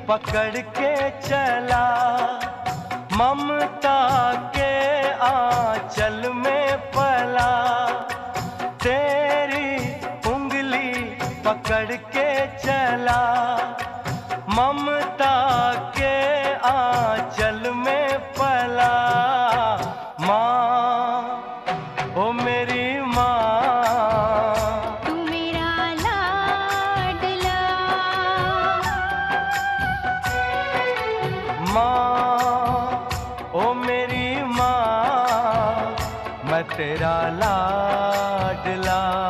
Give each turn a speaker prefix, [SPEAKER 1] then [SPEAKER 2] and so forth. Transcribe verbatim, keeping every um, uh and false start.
[SPEAKER 1] पकड़ के चला, ममता के आंचल में पला। तेरी उंगली पकड़ के चला, ममता के आंचल में पला। माँ, ओ मेरी माँ,
[SPEAKER 2] तू मेरा लाडला।
[SPEAKER 1] माँ, ओ मेरी माँ, मैं तेरा लाडला।